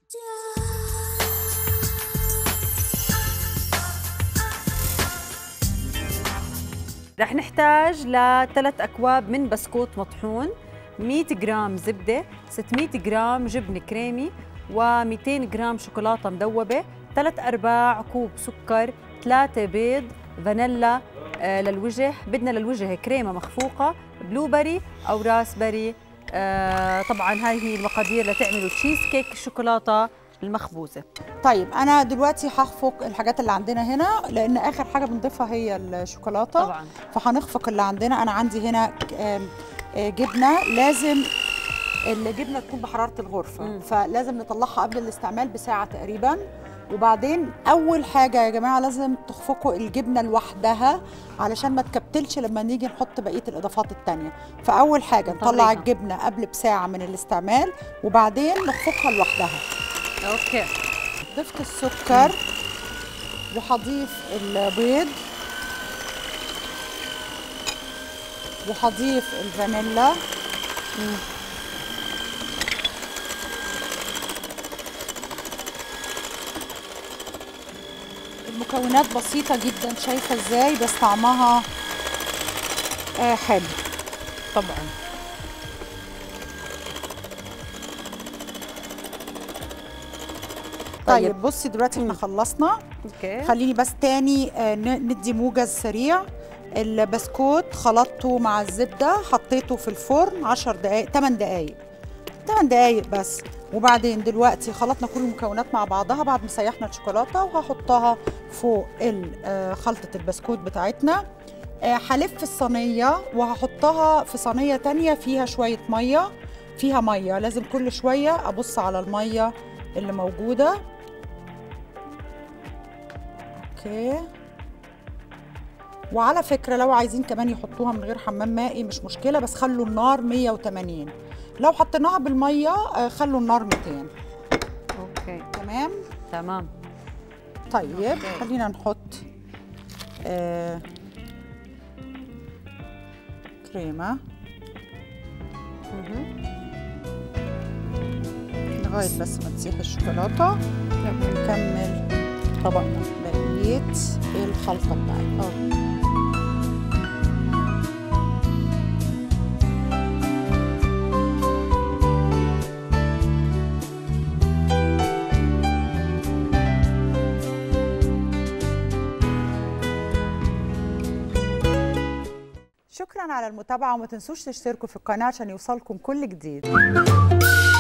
رح نحتاج ل3 أكواب من بسكوت مطحون، 100 جرام زبدة، 600 جرام جبن كريمي، و200 جرام شوكولاتة مذوبة، 3/4 كوب سكر، 3 بيض، فانيلا للوجه، بدنا للوجه كريمة مخفوقة، بلوبري أو راسبري. طبعاً هاي هي المقادير لتعملوا تشيز كيك الشوكولاتة المخبوزة. طيب أنا دلوقتي هخفق الحاجات اللي عندنا هنا، لأن آخر حاجة بنضيفها هي الشوكولاتة طبعاً. فهنخفق اللي عندنا. أنا عندي هنا جبنة، لازم الجبنة تكون بحرارة الغرفة، فلازم نطلعها قبل الاستعمال بساعة تقريباً. وبعدين أول حاجة يا جماعة لازم تخفقوا الجبنة لوحدها علشان ما تكبتلش لما نيجي نحط بقية الإضافات التانية. فأول حاجة نطلع الجبنة قبل بساعة من الاستعمال، وبعدين نخفقها لوحدها. أوكي. ضفت السكر وهضيف البيض وهضيف الفانيلا المكونات بسيطة جدا، شايفة ازاي؟ بس طعمها حلو طبعا. طيب بصي دلوقتي احنا خلصنا. اوكي. خليني بس تاني ندي موجز سريع. البسكوت خلطته مع الزبدة، حطيته في الفرن 10 دقايق 8 دقايق 8 دقايق بس. وبعدين دلوقتي خلطنا كل المكونات مع بعضها بعد ما سيحنا الشوكولاتة، وهحطها فوق خلطة البسكوت بتاعتنا. هلف الصينية وهحطها في صينية تانية فيها شوية مية، فيها مية لازم كل شوية أبص على المية اللي موجودة. اوكي. وعلى فكرة لو عايزين كمان يحطوها من غير حمام مائي مش مشكلة، بس خلوا النار 180. لو حطيناها بالمية خلوا النار 200. اوكي. تمام؟ تمام. طيب خلينا نحط كريمة لغاية بس ما تسيح الشوكولاتة. نكمل طبقنا بقية الخلطة بتاعتنا. شكرا على المتابعة، وما تنسوش تشتركوا في القناة عشان يوصلكم كل جديد.